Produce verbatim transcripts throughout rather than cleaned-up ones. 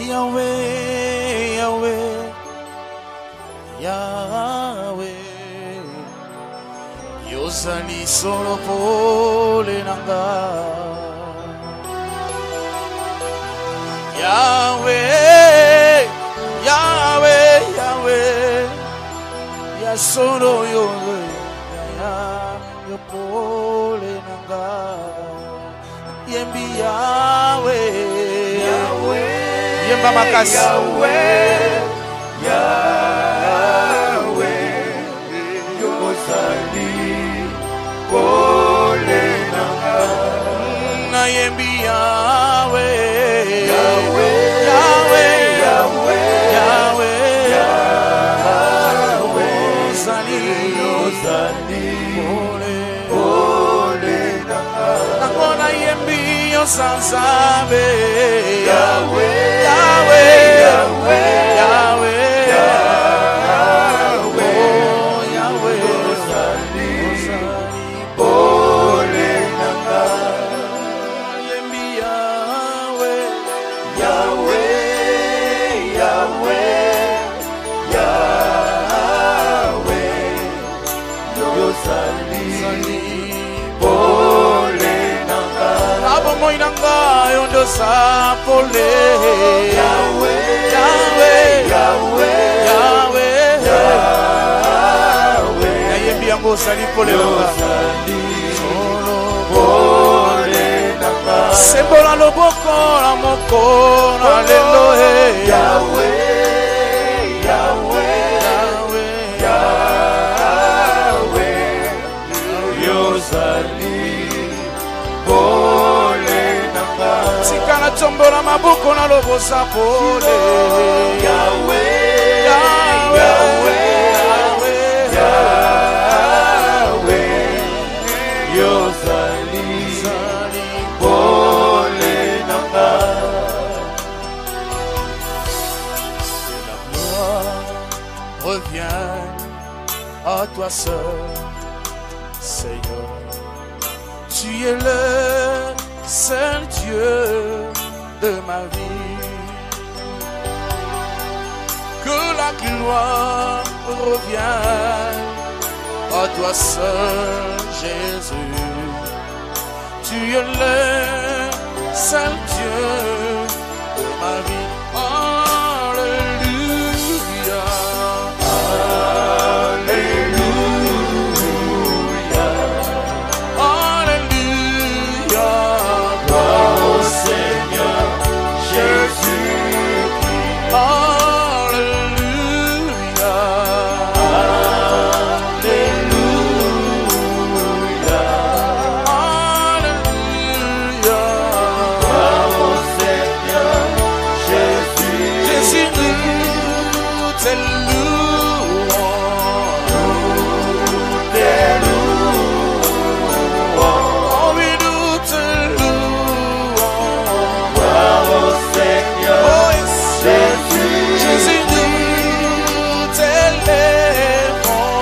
Yahweh, Yahweh, Yahweh, Yozali solo pole nanga. Yahweh, Yahweh, Yahweh, Yasolo yowe, yo pole nanga. Yembi Yahweh, Yahweh, Yemba makasi. Yahweh, Yahweh, Yozali pole nanga. Na yembi Yahweh, Yahweh, Yahweh, Yahweh, Yahweh, Yahweh, Yozali, Yozali pole, pole nanga. Nakona yembi yosanzabe. Yahweh, Yahweh, Yahweh, Yahweh, Yahweh, oh Yahweh, Yozali Yozali pole nanga. yembi Yahweh, Yahweh, Yahweh, Yahweh, Yozali pole nanga. abo moinanga yondo sapole. Yahweh, Yahweh, Yahweh, Yahweh, Yahweh, na yembi yango sali pole nanga. Yozali pole nanga. Sembola loboko na moko na lelo he. Yahweh, Yahweh, Yahweh, Yahweh, Yozali pole nanga. sikana tombola maboko na lobosa pole. Yahweh, Yahweh, Yahweh, Yahweh, Yahweh, Yozali pole nanga. La gloire revient à toi seul, Seigneur. Tu es le seul Dieu de ma vie. Que la gloire revienne à toi seul, Jésus. Tu es le seul Dieu de ma vie. Alléluia. Alléluia, Alléluia. gloire au Seigneur Jésus-Christ. Alléluia. Alléluia, Alléluia. gloire au Seigneur Jésus. Jésus, nous te louons. T'es loué, Oh oui, nous te louons. gloire au Seigneur Oh yes. Jésus. Jésus, nous t'élèvons.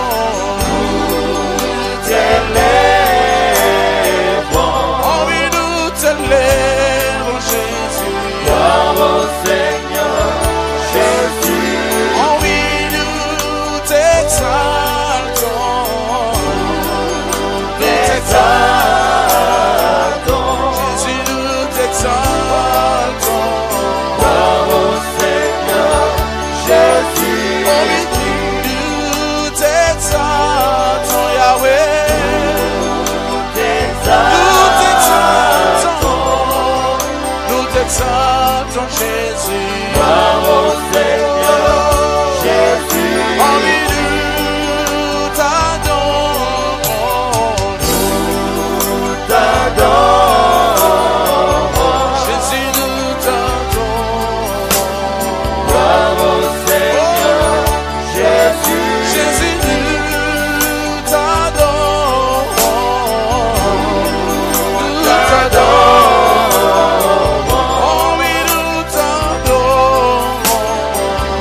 T'élèvons, Oh oui, nous t'élèvons, Jésus. gloire au Seigneur Jésus. Oh oui, nous t'exaltons. Nous t'exaltons. T'exaltons, Jésus, nous t'exaltons. gloire au Seigneur Jésus. Oh oui, nous t'exaltons, Yahweh. Nous t'exaltons. Nous t'exaltons, Jésus. Gloire au Seigneur Jésus. Oh oui, nous t'adorons. Nous t'adorons, Jésus, nous t'adorons. gloire au Seigneur Jésus. Jésus, nous t'adorons. Nous t'adorons. Oh oui, nous t'adorons.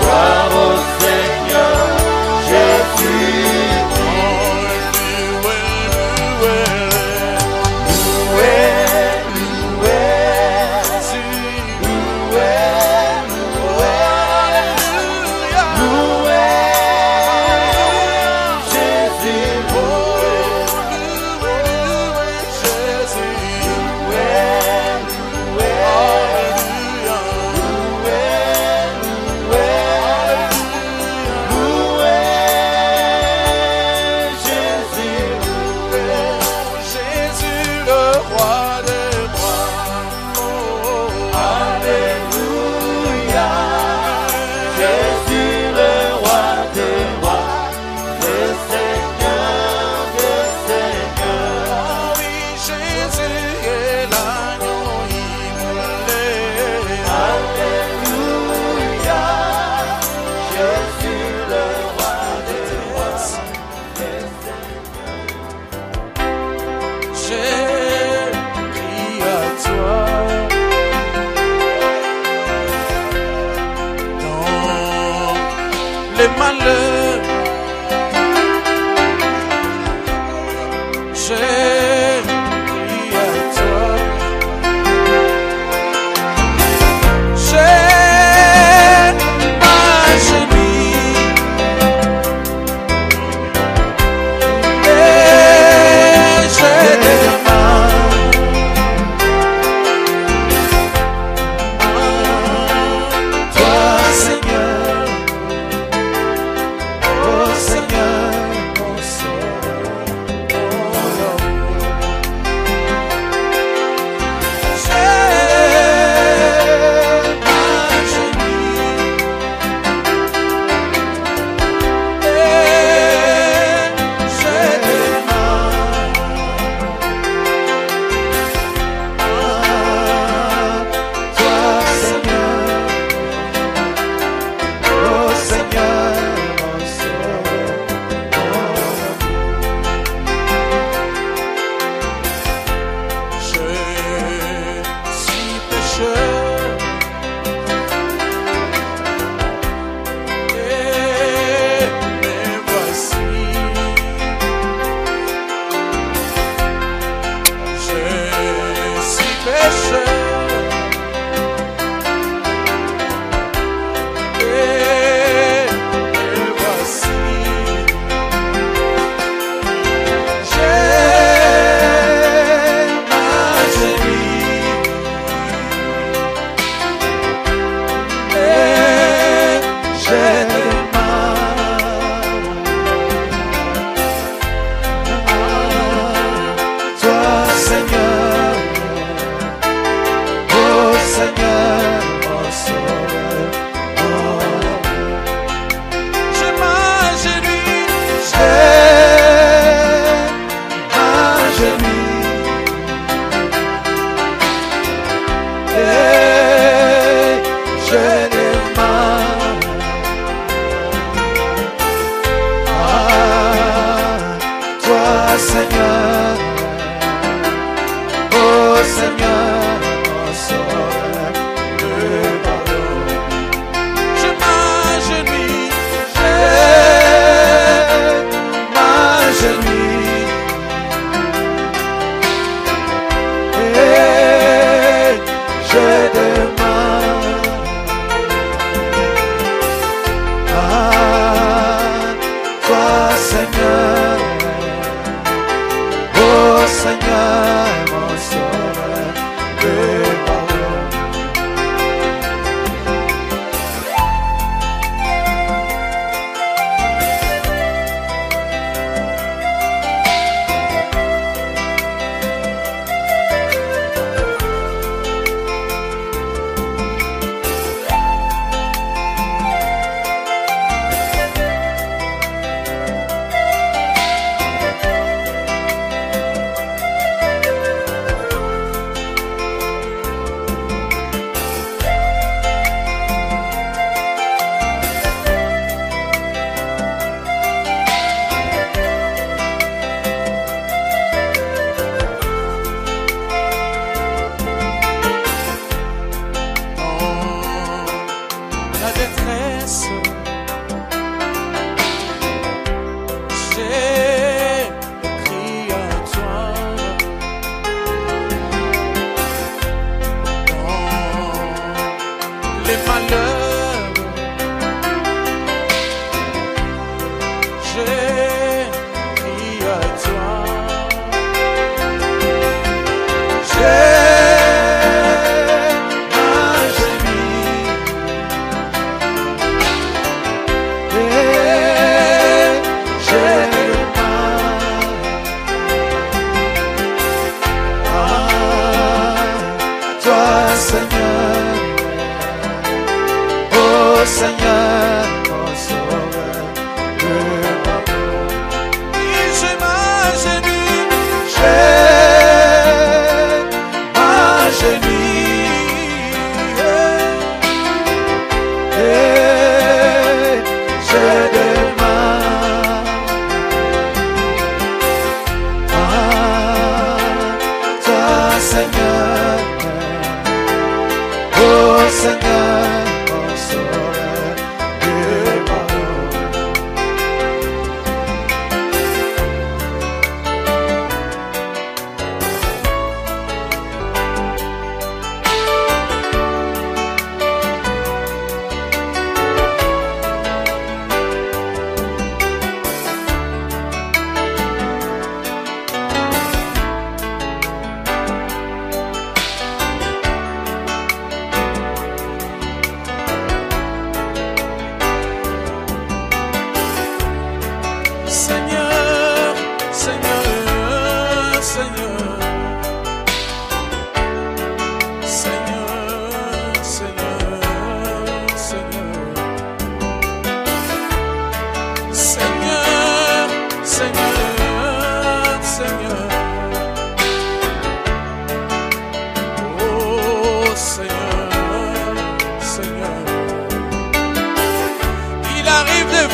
les malheurs. J'ai crié à toi. J'ai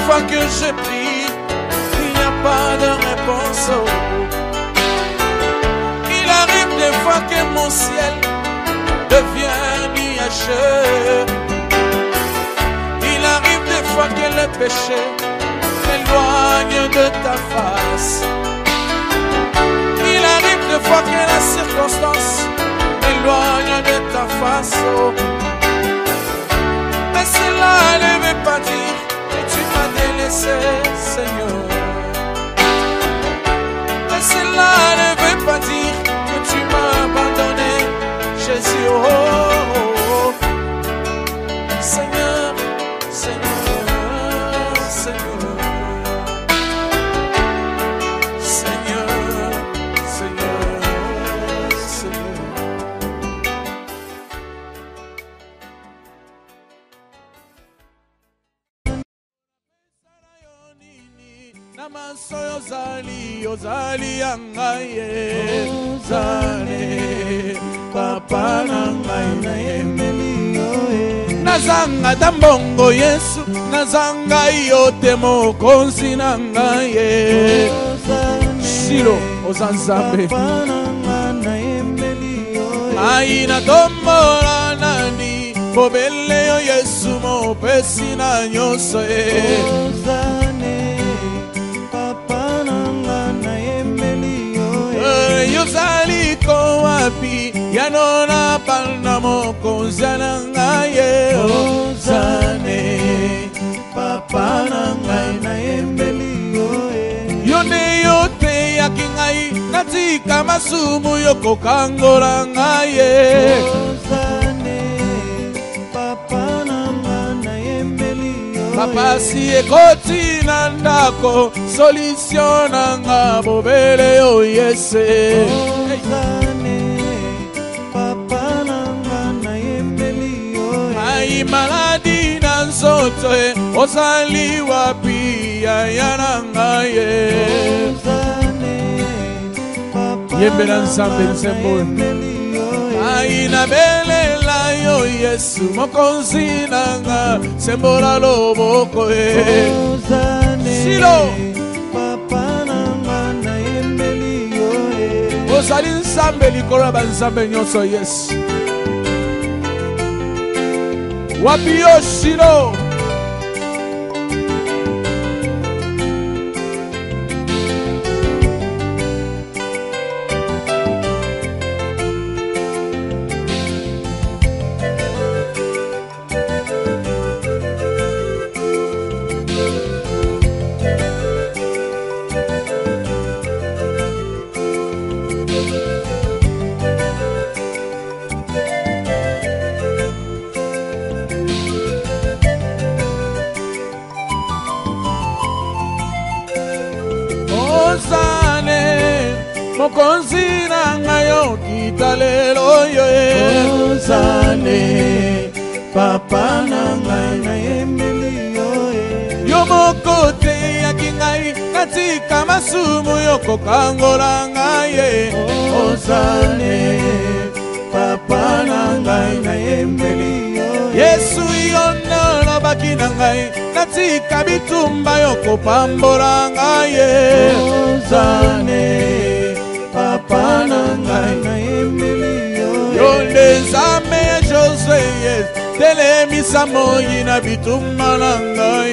fois que je prie, il n'y a pas de réponse. Il arrive des fois que mon ciel devient nuageux. Il arrive des fois que le péché m'éloigne de ta face. Il arrive des fois que la circonstance m'éloigne de ta face. Mais cela ne veut pas dire que tu m'as délaissé, Seigneur. Mais cela ne veut pas dire que tu m'as abandonné, Jésus. Oh, oh, oh. Seigneur, Seigneur, Seigneur. Seigneur, Seigneur, Seigneur. Namaso Zali, Ozali Angaye, Zale, Papa Nangaye, Nazanga Dambongo Yesu, Nazanga Yote Mokonzi Nangaye, Shilo, Ozanzabe, Aina Domora Nani, Bobele Yesu Mo Pesina Nyose. Yozali ko wapi yanona palna mokonzi nangaye ozane papa nangai na embeli yone yote yakingai katika masumu yoko kangola ngaye ozane papa nangai na embeli papa si ekoti nandako solution nanga bobele o yese ozane papa nanga na embeli o ai maladi na nzoto ozali wapi ya yananga ye ozane papa yembela nzambe nzembo ai na belela yo Yesu mokonzi nanga sembola loboko e Shilo papa nanga na embeli yo e ozali nzambe likolo banzambe nyonso Yesu wapi yo Shilo mokonzi nanga yo kitalelo yo ozane papa nanga na embeli yo yo mokote yakingai katika masumu yoko kangola ngaye ozane papa nanga na embeli yo Yesu yono lobaki nangai katika bitumba yoko pambola ngaye ozane papa nangai na embeli yo yonde zame Josue telemisa moyi na bituma nangai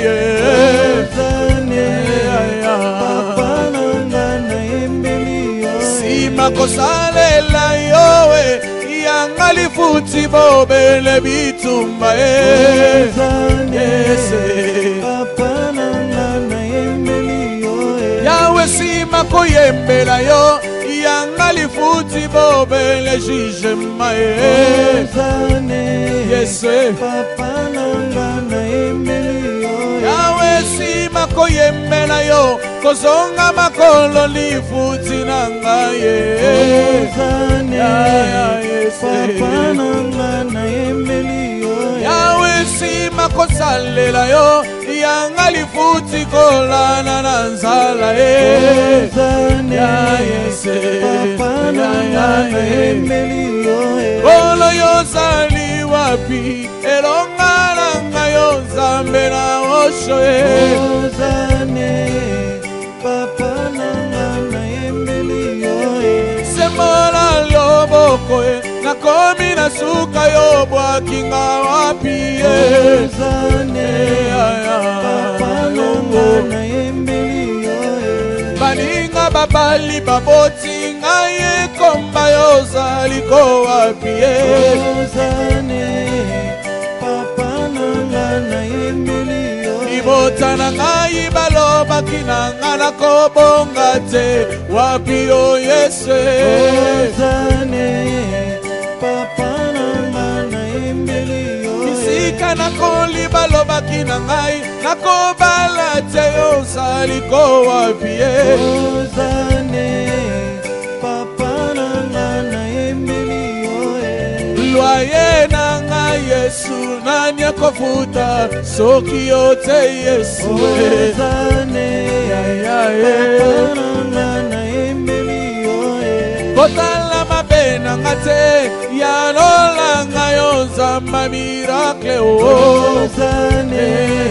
ozane papa nangai na embeli yo sima kosalela yowe yangali futi bobele bitumba ozane papa nangai na embeli yo yawe sima koyembela yo yangali futi bobele jijema ozane Yesu papa nanga na embeli yo yawe sima koyembela yo kozonga makolo lifuti nanga ye ozane papa nanga na embeli yo yawe sima kosalela yo yangali futi kolana na nzala e ozane Yesu papa nanga na embeli yo Olo yo zali wapi elonga nanga yo zambe na o nyonso Ozane papa nanga nayembeli yo sembola loboko nakomi na suka yo bwakinga wapi Ozane papa nanga nayembeli yo baninga babali baboti ngai komba yo ozali ko wapi Ozane papa nanga nayembeli yo libota na ngai balobaki na nga nakobonga te wapi yo Yesu Ozane papa nanga nayembeli yo isika nakoli balobaki na ngai nakobala te yo ozali ko wapi Ozane papa nanga nayembeli yo lwaye na ngai Yesu nani akofuta soki yo te Yesu Ozane papa nanga nayembeli yo kotala mabe na nga te yalola ngai yo nzamba miracle Ozane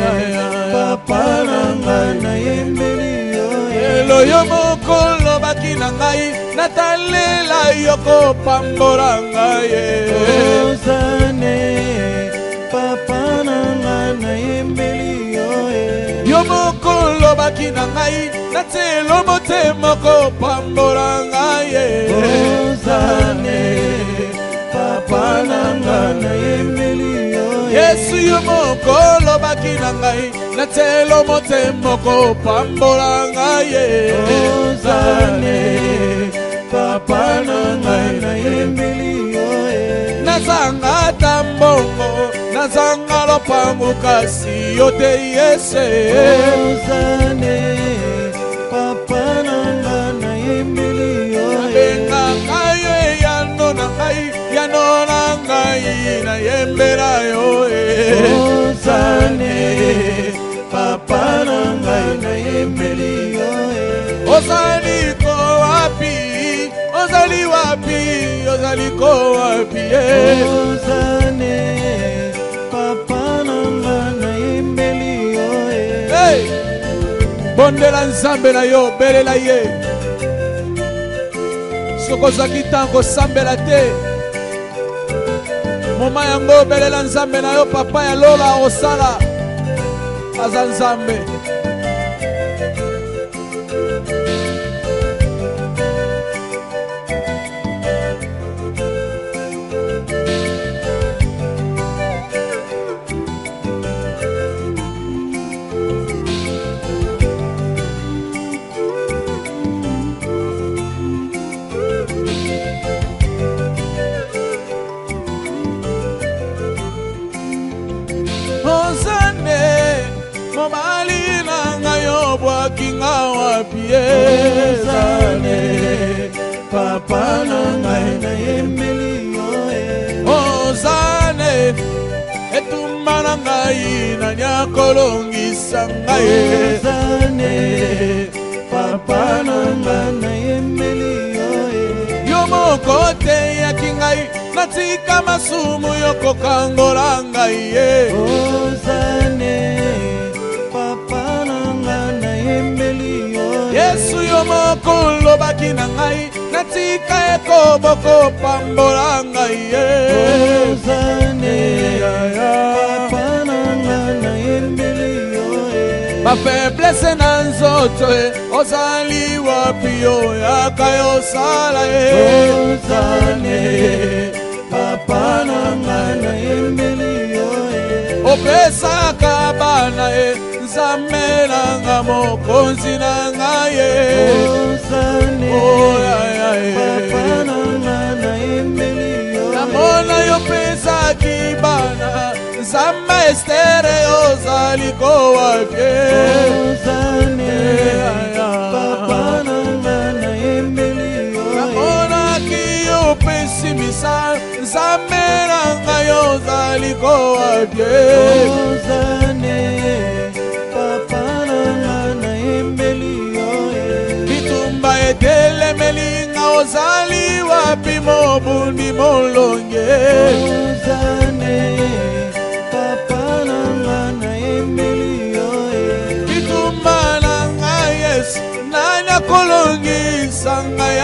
papa nanga nayembeli yo elo yo moko lobaki na ngai natalela yo kopambola ngai Ozane papa nanga nayembeli yo yo moko lobaki na ngai natelo motema kopambola ngai Ozane papa nanga nayembeli yo Yesu yo moko lobaki na ngai natelo motema kopambola ngai Ozane papa nanga nayembeli yo nazanga tambongo nazanga lopangu kasi yo te Yesu Ozane papa nanga nayembeli yo benga ngai yano na ngai yano na ngai nayembela yo Ozane papa nanga nayembeli yo ozali ko wapi ozali wapi ozali ko wapi Ozane papa nanga nayembeli yo hey bondela nzambe na yo belela ye soko ozaki ntango osambela te moma yango belela nzambe na yo papa ya lola osala aza nzambe Ozane papa nanga nayembeli yo Ozane etumba na ngai nani akolongisa ngai Ozane papa nanga nayembeli yo yo moko te yaki ngai natika masumu yo kokangola ngai Ozane papa nanga nayembeli yo Yesu yo moko lobaki na ngai natika ekoboko pambola ngai Ozane papa nanga nayembeli yo ma faiblesse na nzoto ozali wapi yo yaka yosala Ozane papa nanga nayembeli yo opesaka bana nzambe nanga mokonzi na ngai Ozane papa nanga nayembeli yo namona yo pesaki bana nzambe estere ozali kowapi Ozane papa nanga nayembeli yo namonaki yo pesimisa nzambe nanga yo ozali kowapi Ozane papa nanga nayembeli yo bitumba etelemelinga ozali wapi mobundi molonge Ozane papa nanga nayembeli yo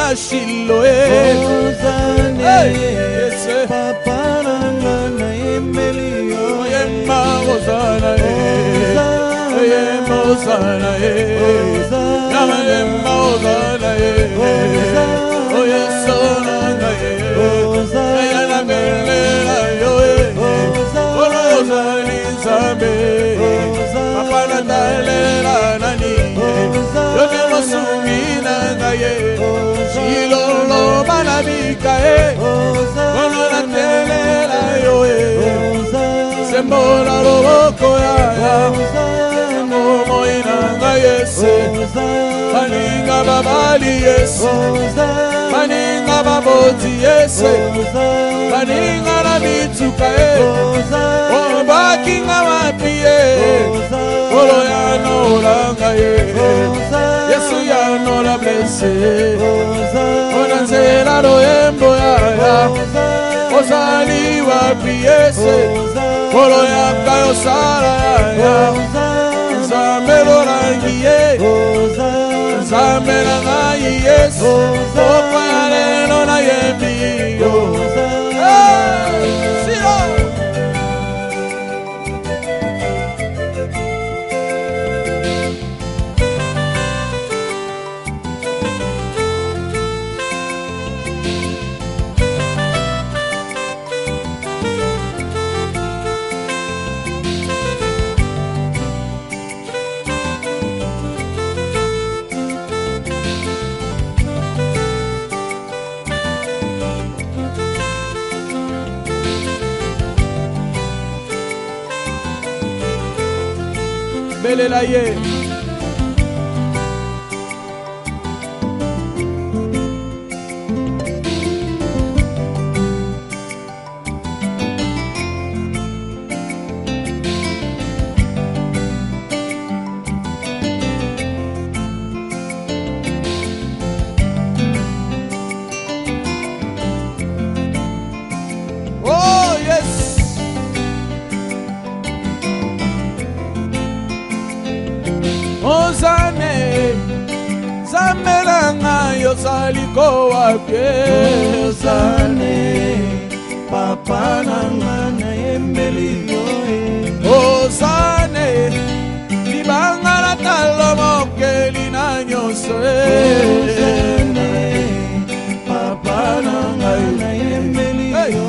Shiloé. Ozane, Hey, yes, eh. papa nanga nayembeli yo. Oyemba Hosanna, eh. Oyemba Hosanna, eh. Oyemba Hosanna, eh. Oyesona, eh. Ayana belela yo, eh. Olozali Nzambe, papa natalela nani, yote mosumi nanga ye, Shilolo banabika ye, ono natelela yo ye, sembola loboko ya ya, ngomoi nanga yese, baninga babali yese, baninga baboti yese, baninga na bituka ye, obakinga wapi ye, olo ya nolanga ye, Yesu ya nola blesse, ona nzela loembo ya ya, ozali wapi yese, olo ya kayo sala ya ya, Nzambe lorangi ye, Nzambe na ngai yesu, okwa ya lelo na yembi yo. Hey, siro! Belela ye. Oh yes. Ozane, Zamelanga yozali ko wapi. Ozane, papa nanga nayembeli yo. Ozane, libanga na talo mokeli na nyonso. Ozane, papa nanga nayembeli yo.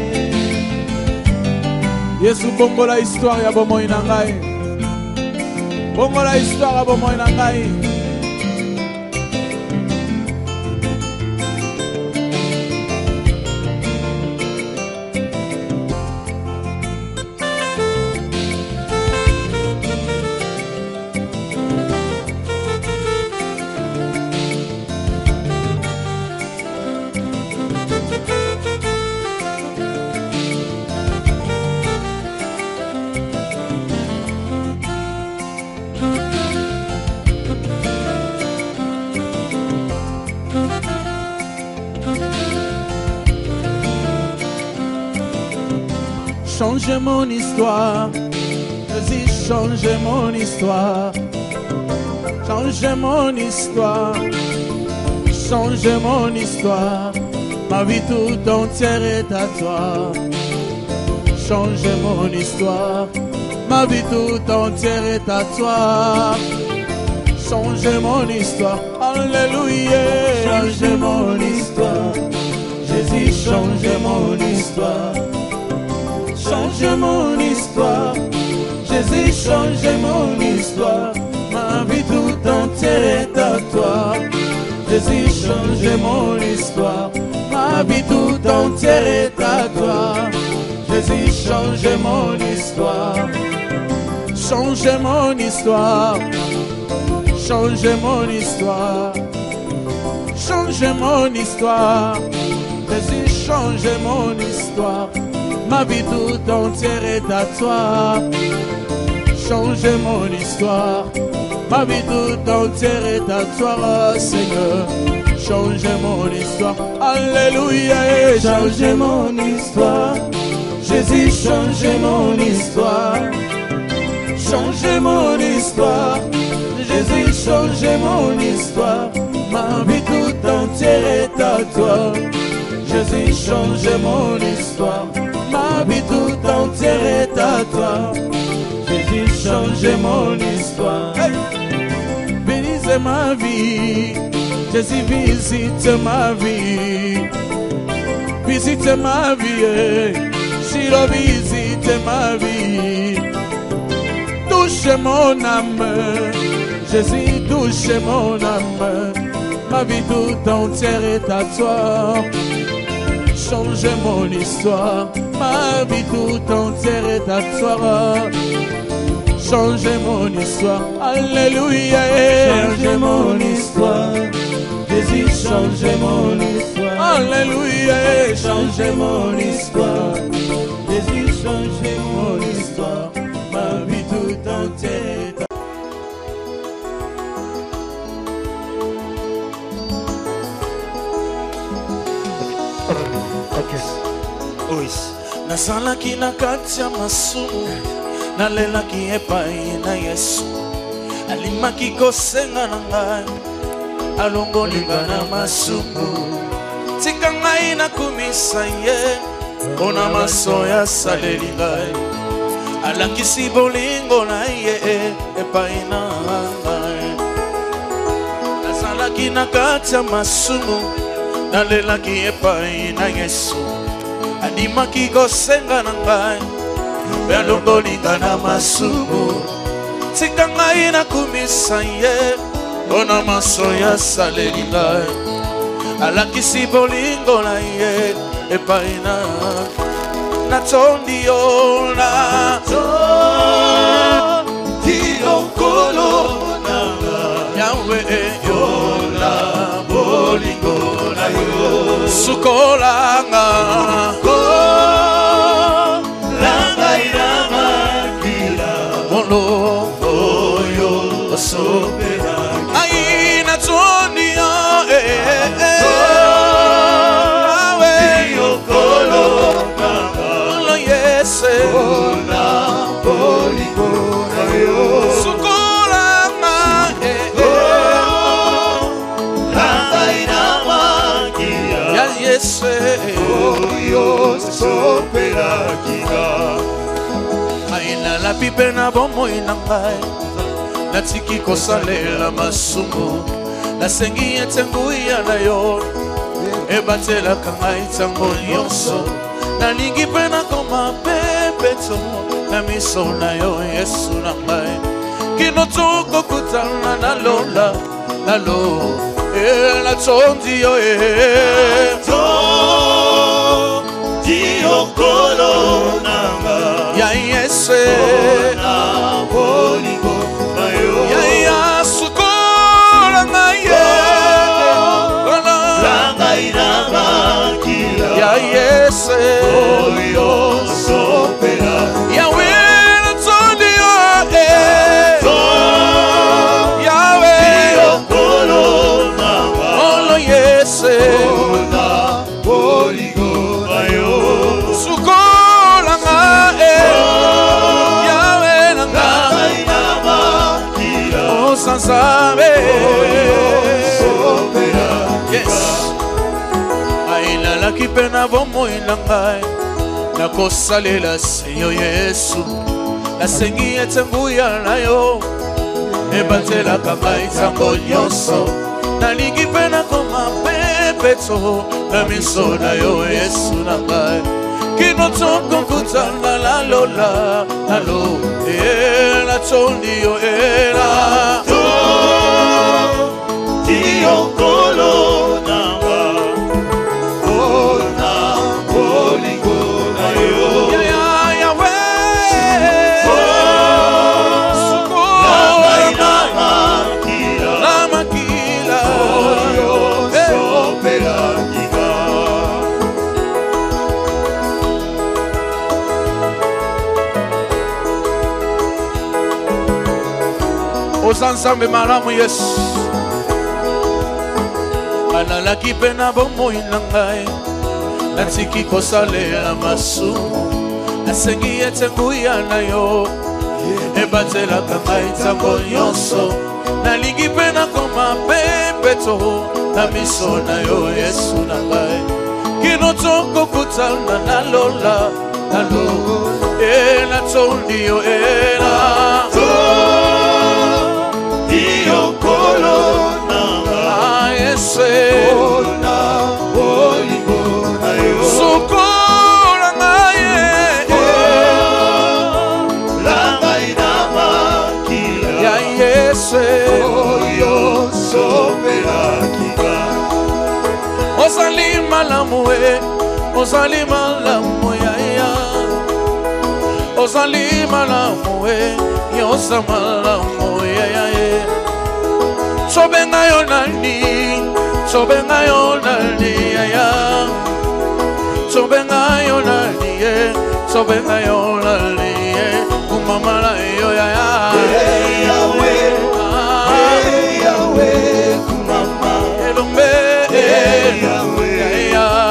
Yesu bongo la histoire ya bomoi na ngai. Bongo la histoire ya bomoi na ngai. Changer mon histoire, vas-y changer mon histoire, changer mon histoire, changer mon histoire, ma vie tout entière est à toi. Changer mon histoire, ma vie tout entière est à toi. Changer mon histoire, alléluia. Changer mon histoire, Jésus changer mon histoire. Changer mon histoire, Jésus changer mon histoire. Ma vie tout entière est à toi. Jésus changer mon histoire. Ma vie tout entière est à toi. Jésus changer mon histoire. Changer mon histoire, changer mon histoire, changer mon histoire, Jésus changer mon histoire. Ma vie tout entière est à toi. Changer mon histoire, ma vie tout entière est à toi, Seigneur. Changer mon histoire, alléluia. Changer mon histoire, Jésus changer mon histoire. Changer mon histoire, Jésus changer mon histoire. Ma vie tout entière à toi. Jésus, change mon histoire. Ma vie tout entière est à toi. Jésus, change mon histoire. Bénissez ma vie. Jésus, visite ma vie. Visite ma vie. Chiro, visite ma vie. Touche mon âme. Jésus, touche mon âme. Ma vie tout entière est à toi. Change mon histoire. Ma vie tout entière est à toi. Change mon histoire. Alléluia. Change mon histoire. Jésus, change mon histoire. Alléluia. Change mon histoire. Jésus, change mon histoire. Ma vie tout entière est à toi. Nasalaki na kati ya masumu, nalelaki epai na Yesu. Alimaki kosenga na ngai, alongolinga na masumu. Tika ngai nakumisa ye, mpona maso ya saleli ngai. Alakisi bolingo na ye epai na ngai. Nasalaki na kati ya masumu, nalelaki epai na Yesu. Alimaki kosenga na ngai, alongolinga na masumu. Tika ngai nakumisa ye, mpona maso ya saleli ngai. Alakisi bolingo na ye epai na natondi yo na tondi yo nkolo nanga Yahweh yo na bolingo na yo sukolanga kolanga iramakila molo oyo osopera ai natondi yo eh eh aina la pipe na bomo inangai natiki kosalela masumu nasengi etenguia na yo ebatela kangai tango nyonso nalingi pe na koma pepeto na miso na yo Yesu na ngai kinotoko kutana na lola na lo e la tondi yo e tondi yo kolo nanga ya Yesu na bolingo na yo ya ya sukola na ye langa irama kila ya Yesu yo sopera ya we la tondi yo e Yahweh yo kolo na bolingo na yo sukola nga e Yahweh na nga o sansabe yes aina la kipena bomo inangai na kosalela Señor Yesu nasengi etenguya na yo ebatela kabai tango nyonso nalingi pena koma pepeto na miso na yo Yesu na ngai kinotoko kutana la lola na lo e la tondi yo e la tondi yo kolo na wa o na bolingo na yo ya ya ya we osansambe malamu Yesu analaki pena bomo inangai natiki kosalela masumu nasengi etenguya na yo ebatelaka ngai ntango nyonso nalingi mpe nakoma pepeto na miso na yo Yesu na ngai kino tokokutana na lola na lo e natondi yo era tondi yo kolo na ngai Yesu na bolingo na yo sokola ngai la ngai na makila ya Yesu oyo sopelaki ozali malamu e ozali malamu ya ya ozali malamu e yosa malamu ya ya e sobenga yo nani sobenga yo nani ya ya sobenga yo nani e sobenga yo nani e kumamala yo ya ya hey Yahweh hey Yahweh kumama elombe hey Yahweh hey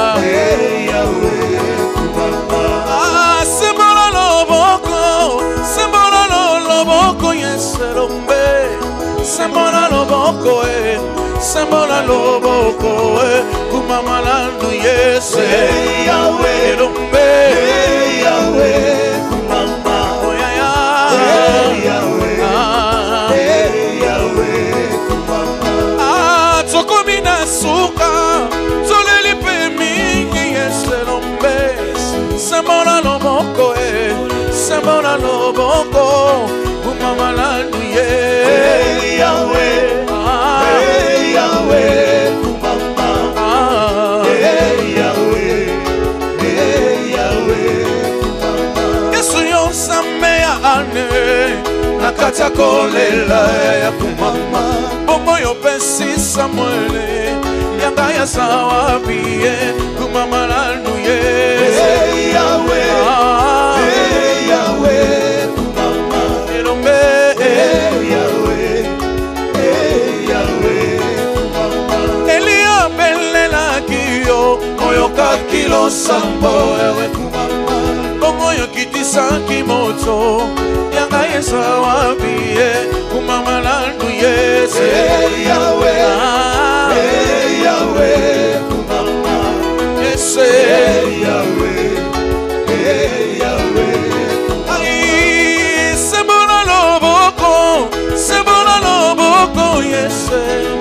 Yahweh kumama ah sembola loboko sembola loboko yeselombe sembola loboko e sembola loboko e kumamala nu yese hey Yahweh elombe hey Yahweh kumama oh ya ya hey Yahweh ah hey Yahweh kumama ah tokomina suka toleli pe mingi yeselombe sembola loboko e sembola loboko kumamala nu ye hey Yahweh hey Yahweh kumama ah hey Yahweh hey Yahweh kumama Yesu yo nzambe ya ane nakati ya kolela ya kumama bongo yo pesi Samuele yanga ya sawapi ye kumama lanu ye hey Yahweh ah hey Yahweh kumama elombe hey Yahweh hey Yahweh kumama Elia belelaki yo oyokaki losambo ewe kumama bongo yo kitisaki moto yanga ya sawapi ye kumama lanu yese hey Yahweh ah hey Yahweh kumama yese hey Yahweh hey Yahweh ai sembola loboko sembola loboko yese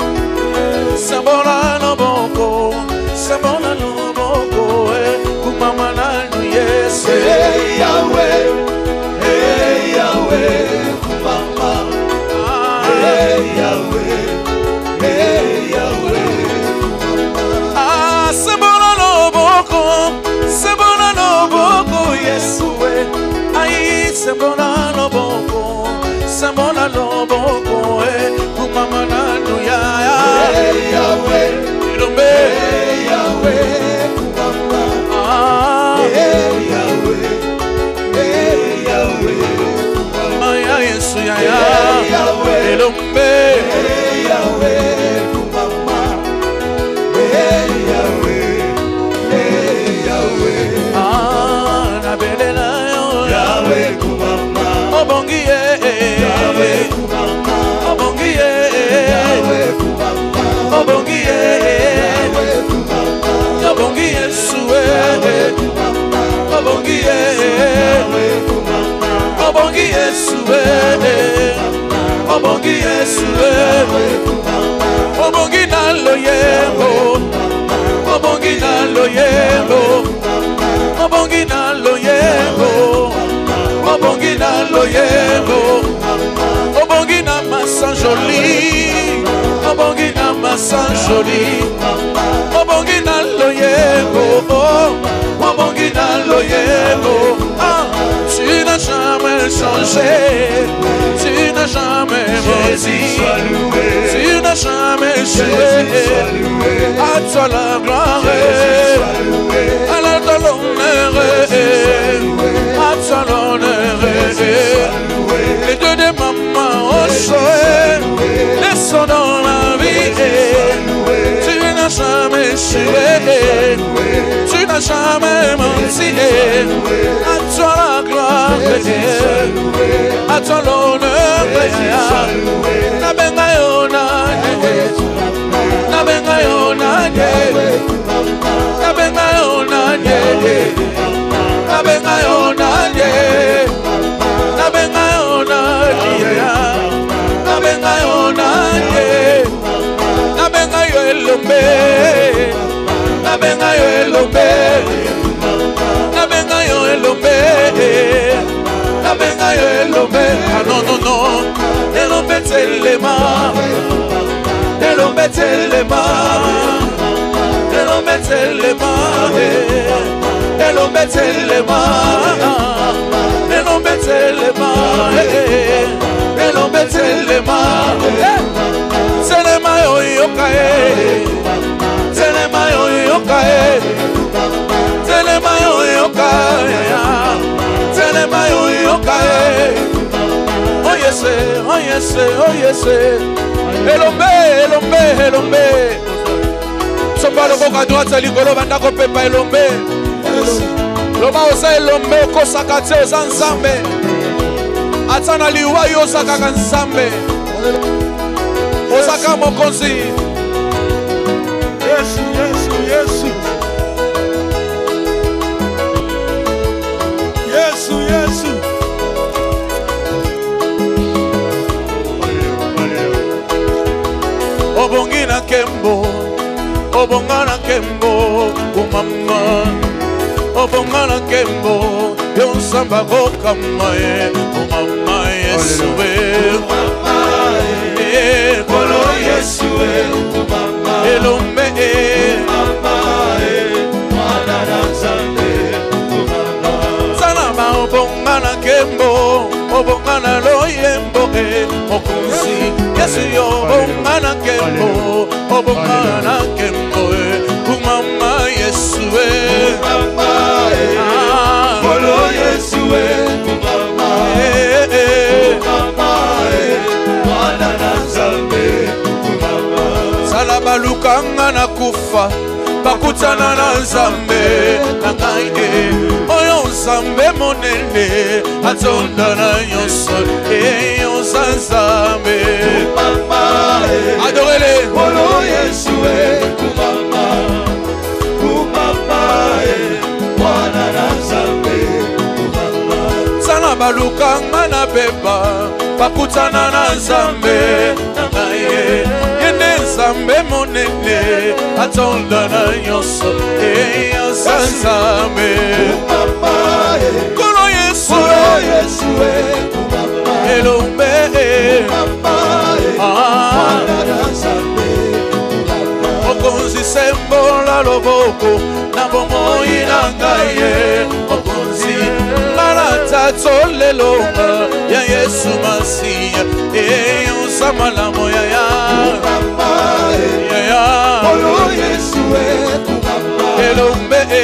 sembola loboko sembola loboko e kumama lanu yese hey Yahweh hey Yahweh kumama ah hey Yahweh hey Yahweh ah sembola loboko sembola loboko yesu e ai sembola loboko sembola loboko e kumama lanu ya ya hey Yahweh ilombe hey Yahweh kumama ah hey Yahweh hey Yahweh ya yesu ya ya hey Yahweh ilombe hey Yahweh kumama hey Yahweh hey Yahweh ah na belela yo Yahweh kumama obongi ye Yahweh kumama obongi ye Yahweh kumama obongi ye Yahweh kumama obongi yesu e Yahweh kumama obongi ye Yahweh kumama obongi yesu e obongi yesu e Yahweh kumama obongi na loyembo obongi na loyembo obongi na loyembo obongi na loyembo obongi na masa joli obongi na masa joli obongi na loyembo obongi na loyembo ah tu n'as jamais changé tu n'as jamais menti tu n'as jamais changé à toi la gloire à la toi l'honneur à toi l'honneur les deux de maman au choix laissons dans la vie tu n'as jamais changé tu n'as n'a jamais menti. À toi la gloire, à toi l'honneur. Na benga yona, na benga yona, na benga yona, na benga yona, na benga yona, na benga yona, na benga yelombe, na benga yelombe, na benga yelombe, na benga yelombe. Ah non non non, elombe telema, elombe telema, elombe telema, elombe telema, elombe telema, elombe telema. Telema yo yokae, telema yo yokae, telema yo yokae, telema yo yokae. Oh yes, oh yes, oh yes. Elombe, elombe, elombe. Sopalo boka droite likolo banda ko pepa elombe. Loba osa elombe ko sakate osa nzambe. Atana liwa yo sakaka nzambe. Osaka mokonzi. Yesu, Yesu, Yesu. Yesu, Yesu. Obongina kembo, obongana kembo, umama. Obongana kembo, yonsamba kokama e, umama Yesu e, umama e, kolo Yesu e, umama elombe e, umama e, mwana nzambe, umama. Salama obongana kembo, obongana loyembo e, mokunzi. Yesu yo obongana kembo, obongana kembo e, umama Yesu e, umama e, kolo Yesu e, umama e, umama e, mwana nzambe, umama. Salabalukanga na kufa, bakutana na nzambe na ngai e, oyo nzambe monene atonda na nyonso e, yonsa nzambe, umama e, adorele kolo Yesu e, umama, umama e, mwana nzambe, umama. Salabalukanga na beba, bakutana na nzambe na ngai e, yende nzambe monene atonda na nyonso e, yonsa nzambe, umama e, kolo Yesu e, elombe e, mwana nzambe, mokonzi sembola loboko na bomoi na ngai e, mokonzi malata tolelonga ya Yesu Masiya e, yonsa malamu ya ya ya ya kolo Yesu e, elombe e,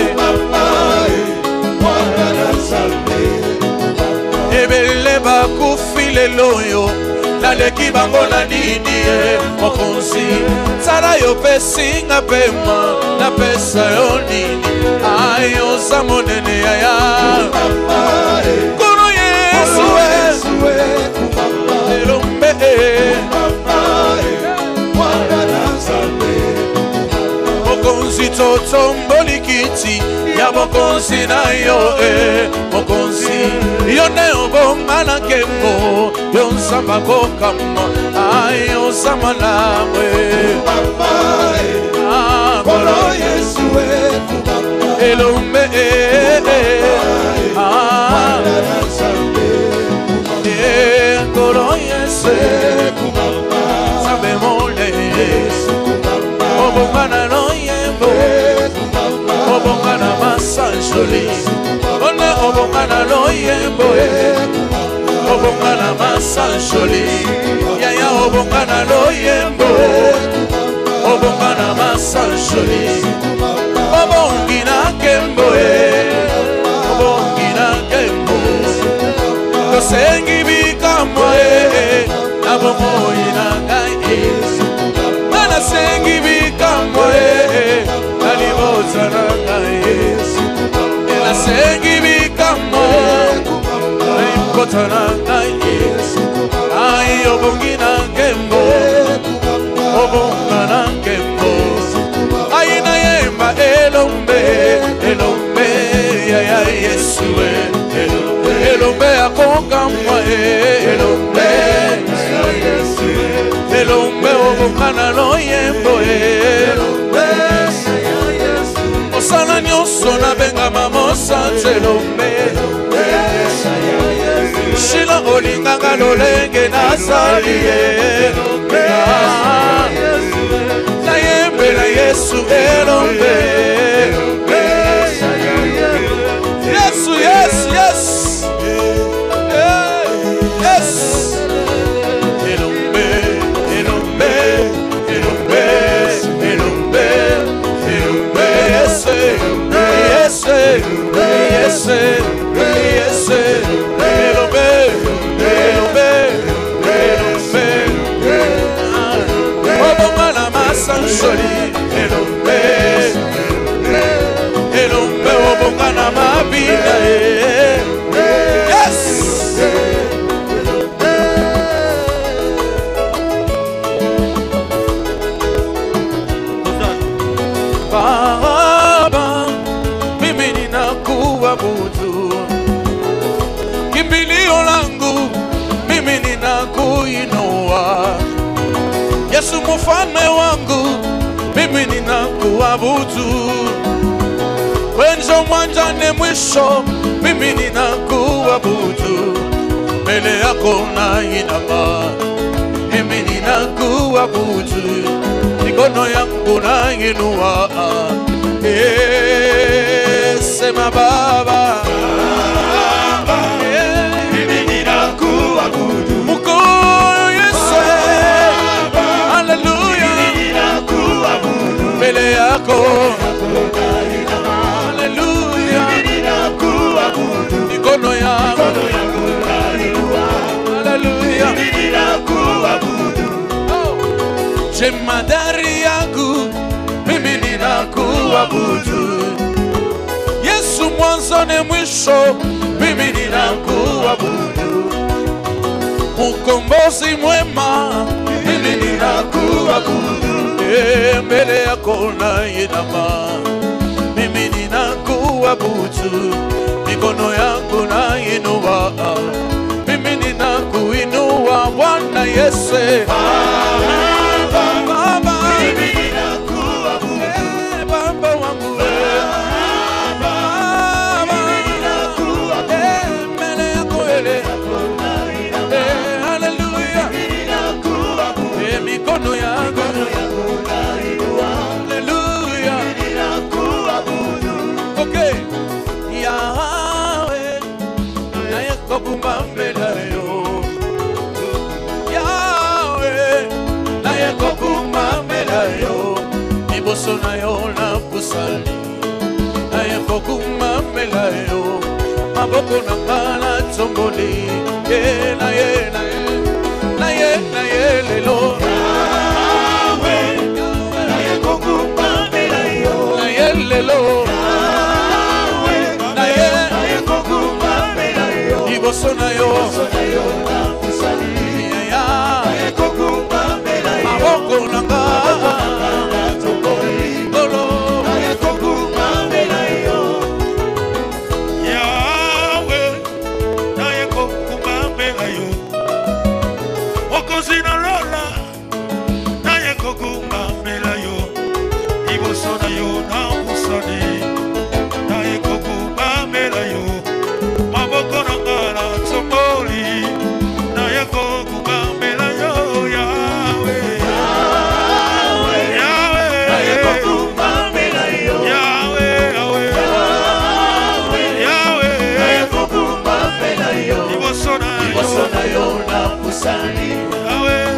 mwana nzambe, ebele bakufile loyo naleki bango na nini e, mokonzi tsala yo pesinga pema na pesa yo nini ayonsa monene yaya kolo Yesu e, elombe e, mokonzi totomboli kiti ya mokonzi na yo e, mokonzi yone obongana kembo yonsamba kokama ayonsa malamu e, kolo Yesu e, elombe e, kolo Yesu e, sabe mole obongana no yembo, obongana masanjoli, one obongana no yembo e, obongana masanjoli, yaya obongana no yembo, obongana masanjoli, obongina kembo e, obongina kembo, tosengi bikamwa e, nabomoi na ngai e, nana sengi bikamwa e, nalibo kotana ngai ela sengi bikamo ai kotana ngai ai obongi na ngembo obonga na ngembo ai na yemba elombe elombe ya ya Yesu elombe elombe akonga mwa elombe ya Yesu elombe obonga na loyembo elombe ya Yesu osana nyonso na benga mamosa elombe elombe ya Yesu shila olinganga lolenge nazali elombe ya Yesu na yembe na Yesu elombe elombe ya Yesu yes yes yes elombe elombe elombe elombe elombe yes yes yes yes elombe elombe elombe obonga na masanjoli elombe elombe obonga na mabina yes Baba mimi ninakuabudu kimbilio langu mimi ninakuinua Yesu mfalme wangu mimi ninakuabudu wenzo mwanjane mwisho mimi ninakuabudu mbele yako nainama mimi ninakuabudu mikono yangu nainua eh sema baba mimi ninakuabudu mkono Yesu haleluya mimi ninakuabudu mbele yako mikono yangu haleluya jemadari yangu mimi ninakuabudu Yesu mwanzo na mwisho mimi ninakuabudu mkombozi mwema mimi ninakuabudu mbele yako nainama mimi ninakuabudu mikono yangu nainua mimi ninakuinua Bwana Yesu Baba Baba mimi ninakuabudu Baba wangu Baba mimi ninakuabudu mbele yako ele haleluya mimi ninakuabudu mikono yangu nainua haleluya mimi ninakuabudu okay Yahweh naye kokumambelayo Yahweh naye kokumambelayo iboso nayo na pusali naye kokumambelayo maboko na ngala tomboli ye naye naye naye naye lelo Yahweh naye kokumambelayo naye lelo iboso na yo ya maboko nanga lolo Yahweh naye kokumambela yo okozina lola naye kokumambela yo iboso na yo na musani naye kokumambela yo maboko na ngala tomboli naye kokumambela yo Yahweh Yahweh naye kokumambela yo Yahweh Yahweh Yahweh naye kokumambela yo iboso na yo na pusani Yahweh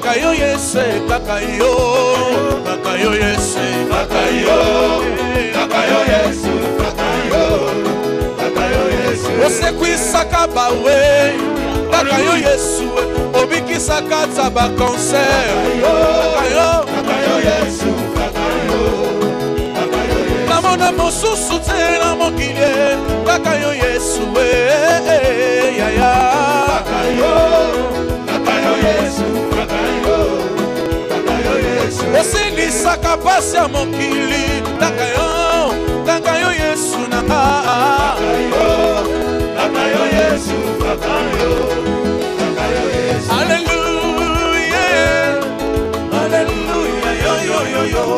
Kakayo yese, kakayo, kakayo yese, Kakayo, kakayo Yesu, kakayo, kakayo Yesu. Osekwisa bawe, kakayo Yesu, obikisa kata ba cancer. Kakayo, kakayo Yesu, kakayo, kakayo Yesu. Namona mosusu te na mokile, kakayo Yesu, eh, ya ya. Kakayo, kakayo Yesu, kakayo, kakayo Yesu. Osilisa kapasi ya mokili, kakayo, kakayo Yesu na ah. Kakayo, kakayo Yesu, kakayo, kakayo Yesu. Hallelujah, hallelujah, yo yo yo yo.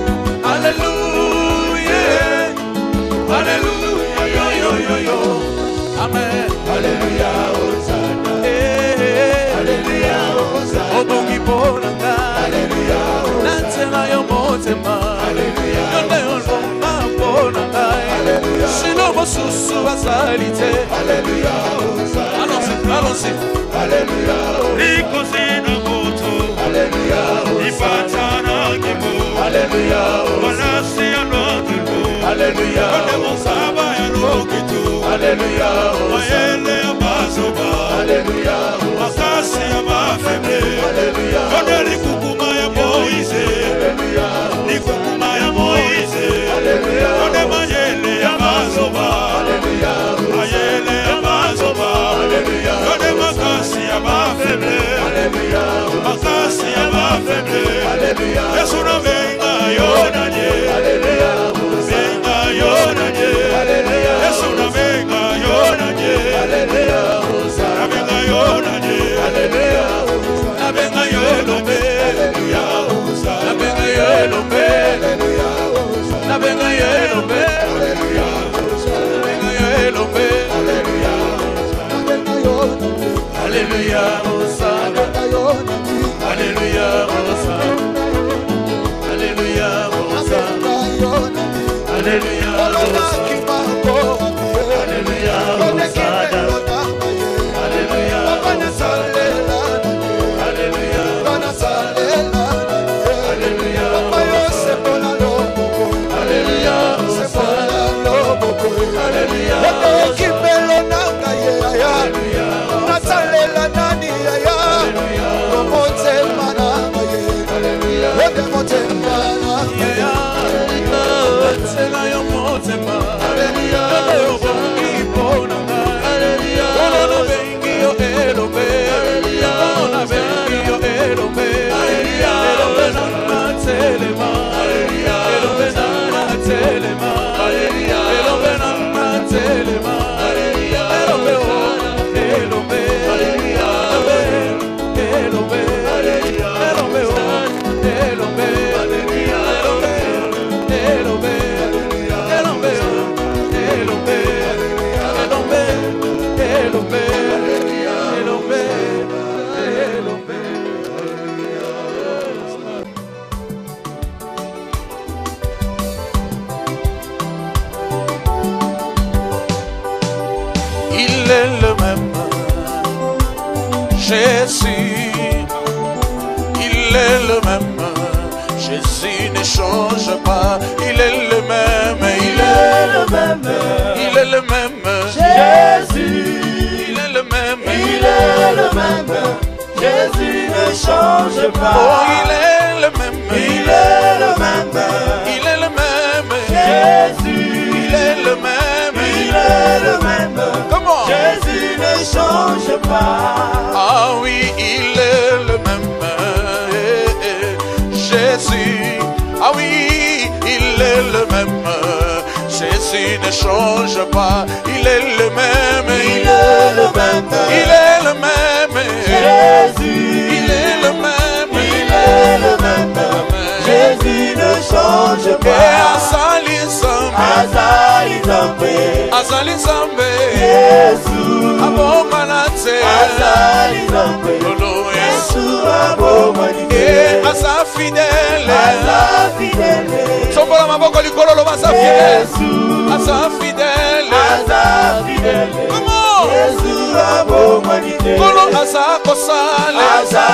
Hallelujah, hallelujah, yo yo yo yo. Amen. Hallelujah, Hosanna. Eh, Hallelujah, Hosanna. obongi bolanga. Hallelujah, Hosanna. Natela yo motema. Hallelujah. Yonde yolonga bolanga. Hallelujah. Sino bosusu basalite. Hallelujah, Hosanna. Allons-y, allons-y. Hallelujah, Nikosina moto, Hallelujah, ipatana kibo, Hallelujah, wanasi ya lotibo, Hallelujah, kone mosaba ya lokitu, Hallelujah, mayele ya basoba, Hallelujah, makasi ya mafeble, Hallelujah, kone likukuma ya Moise, likukuma ya Moise, kone mayele ya basoba, mayele ya basoba, kone makasi ya mafeble, makasi ya mafeble, Yesu na venga yonanye, venga yonanye, Yesu na venga yonanye, na venga yonanye, Na benga yelombe, na benga yelombe, na benga yelombe, na benga yelombe. Hallelujah, Hosanna. Hallelujah, Hosanna. Hallelujah, Hosanna. Hallelujah, Hosanna. Hallelujah, Hosanna. Hallelujah, Hosanna. Hallelujah, Hosanna. Hallelujah, il est le même Jésus, il est le même Jésus ne change pas, il est le même, il est le même, il est le même Jésus, il est le même, il est le même. Jésus ne change oh pas. il est le même, Il est le même. il est le même, Jésus, il est le même, il est le même. comment? Jésus ne change pas. Ah oui, il est le même, eh, eh, Jésus. Ah oui, il est le même, Jésus ne change pas. Il est le même, Il est le même. il est le même, Jésus, il est le même, il est le même. Jésus ne change Et pas. Azali Zambe, Azali Zambe, Azali Zambe, Yesu, Abomanate, Azali Zambe, Lolo Yesu Yesu, abomanite. et Asa fidèle, Aza fidèle, Sombola maboko likolo lo Asa fidèle, Yesu, Asa fidèle, Aza fidèle, comment? Yesu abomanite. Kolo Asa kosale, Aza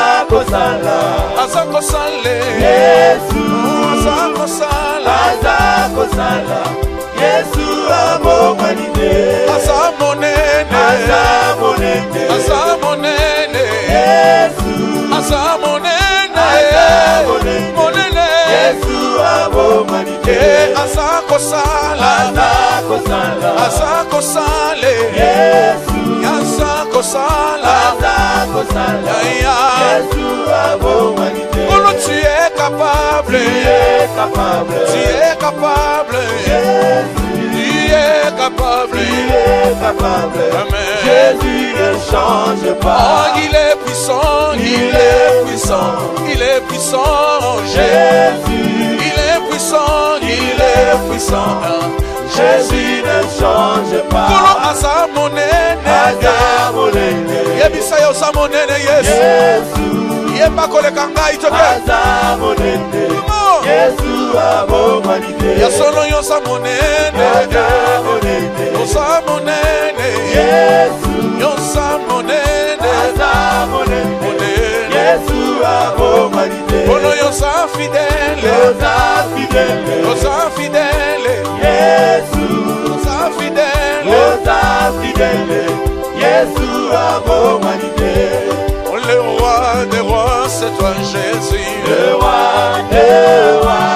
kosala aza kosala Yesu aza kosala aza kosala Yesu abongwani te aza monene aza monene aza monene Yesu aza monene aza monene monene Yesu abongwani te aza kosala aza kosala aza kosala Yesu aza kosala aza kosala Yesu abongwani te oh tu es capable tu es capable tu es capable tu es capable tu es capable Amen. Jésus ne change pas oh il est puissant il est puissant il est puissant Jésus il est puissant il est puissant Jésus ne change pas kolo aza monene aza monene yebisa yo za monene Yesu Yesu yemba koleka ngai toke aza monene Yesu abongwani te ya solo yo za monene aza monene yo za monene Yesu yo za monene aza monene monene Yesu abongwani te kolo yo za fidèle oza fidèle yo za fidèle Yesu yo za fidèle oza fidèle Yesu abongwani te le roi des rois c'est toi Jésus le roi des rois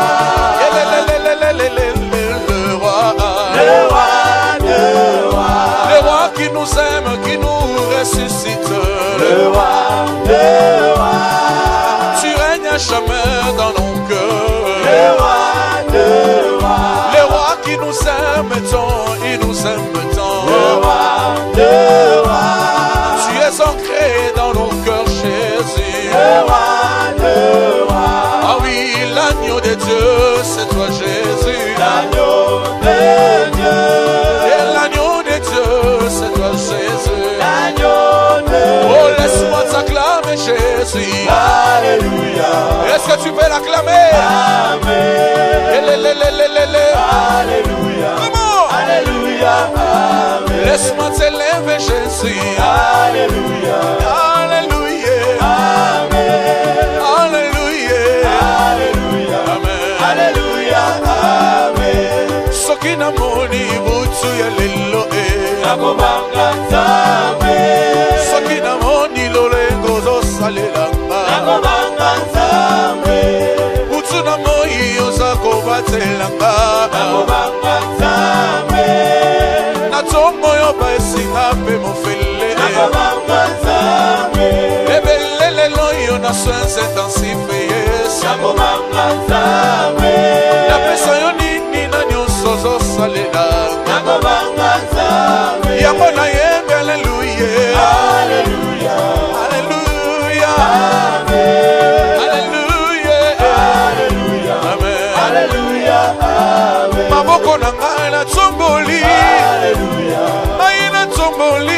le roi le roi des rois le roi qui nous aime qui nous ressuscite le roi des rois tu règnes à jamais dans nos cœurs le roi des rois le roi qui nous aime tant il nous aime tant le roi des rois tu es ancré dans nos cœurs Jésus le roi des rois ah oui l'agneau de Dieu c'est toi Jésus l'agneau de Dieu et l'agneau de Dieu c'est toi Jésus l'agneau de oh laisse-moi t'acclamer Jésus Alléluia est-ce que tu peux l'acclamer Amen Alléluia comment Alléluia Amen laisse-moi t'élever Jésus Alléluia Alléluia Amen Alléluia Alléluia Amen Alléluia Amen soki namoni butu ya lelo e nakobanga Nzambe soki namoni lolengo ozosalelanga nakobanga Nzambe butu na moi oza kobatelanga nakobanga Nzambe na ntongo oyo baesinga mpe mofele nakobanga Nzambe ebele lelo yo na soins intensif Yesu nakobanga Nzambe napesa yo nini na nyonso ozosalela nakobanga Nzambe yango nayembi aleluya Alléluia aleluya Amen aleluya Alléluia amen Alléluia Amen maboko na ngai natomboli Alléluia mai natomboli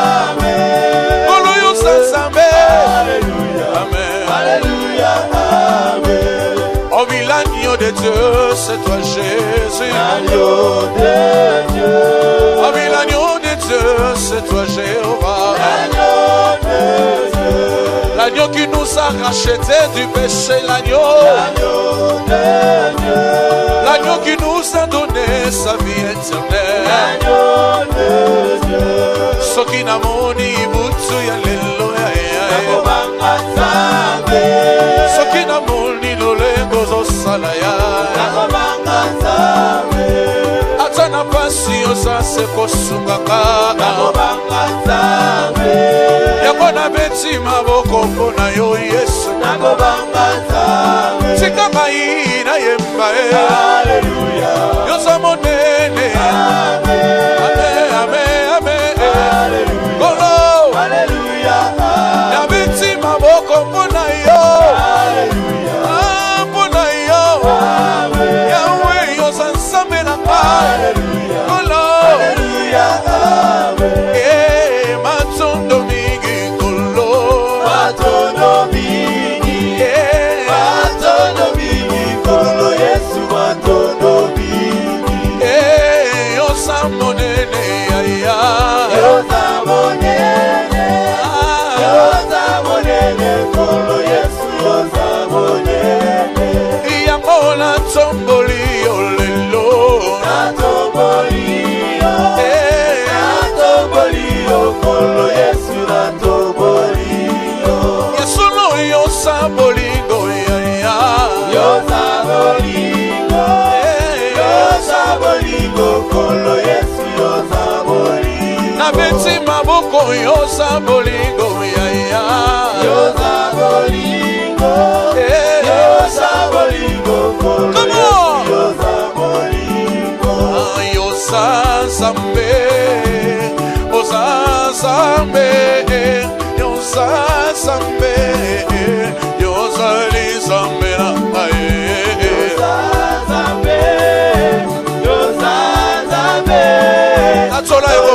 Amen kolo yo sa Nzambe Alléluia amen Alléluia Amen oh oui l'agneau de Dieu c'est toi Jésus L'agneau de Dieu oh oui l'agneau de Dieu c'est toi Jéhovah l'agneau de Dieu l'agneau qui nous a rachetés du péché l'agneau l'agneau de Dieu l'agneau qui nous a donné sa vie éternelle l'agneau de Dieu soki namoni butu ya lelo ya ya nakobanga Nzambe soki namoni lolengo ozosala ya nakobanga Nzambe ata na pasi oza se kosungaka nakobanga Nzambe yango nabeti maboko mpo na yo Yesu nakobanga Nzambe tika ngai nayemba e Alléluia yoza monene Amen amen amen amen Alléluia kolo Alléluia nabeti maboko mpo na yo Alléluia Ah, mpo na yo Amen yawe yoza Nzambe na ngai Alléluia kolo Alléluia Amen Eh, matondo mingi kolo Matondo mingi Eh, Matondo mingi Kolo Yesu matondo mingi eh, yoza monene moko yoza bolingo ya ya yoza bolingo yoza bolingo Come on yoza bolingo yoza zambe oza zambe yoza zambe yoza li zambe na yoza zambe yoza zambe atola yo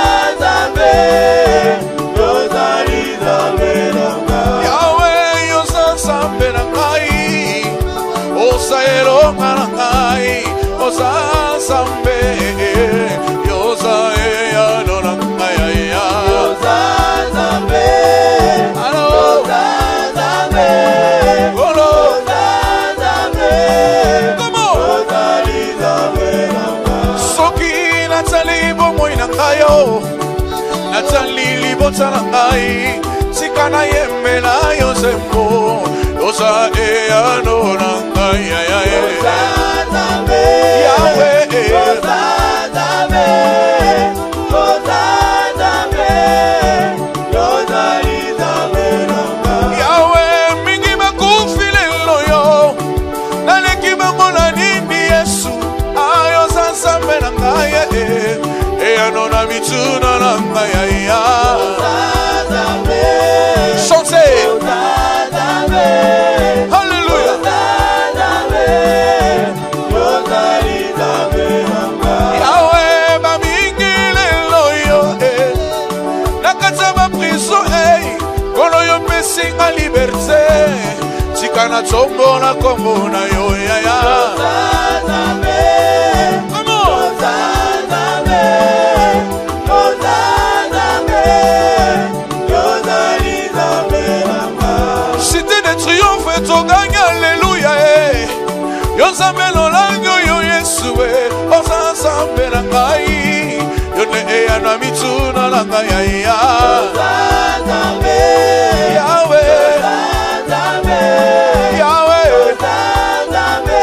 Yahweh yoza zambe na ngai oza ero na ngai oza zambe yoza ya no na ngai ya yoza zambe yoza zambe yoza zambe yoza li zambe soki natali bomoi na ngai yo natali libota na ngai tika na yembela yo zembo yoza eyano na ngai ya ya yoza zambe Yahweh yoza zambe yoza zambe yoza li zambe Yahweh mingi bakufi lelo yo naleki bango na nini Yesu ayoza zambe na ngai eyano na mituna na ngai ya ya Chantez Alléluia Yahweh ba mingi lelo yo nakata ba prison kono yo pesinga liberté tika na tombo na kombo na yo ya ya to gagne alléluia eh yozambe lolango yo Yesu eh ozazambe na ngai yo ne ya na mituna na ngai ya Yozambe Yahweh Yozambe Yahweh Yozambe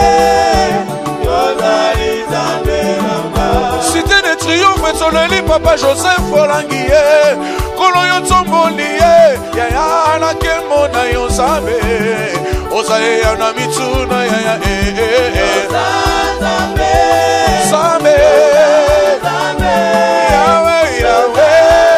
Yozambe Cité de triomphe toneli papa Joseph Olangiye kono yo tomboliye ya ya na kemo na yozambe ozaye ya na mituna ya ya eh eh eh Yozambe Zambe Yozambe Yahweh Yahweh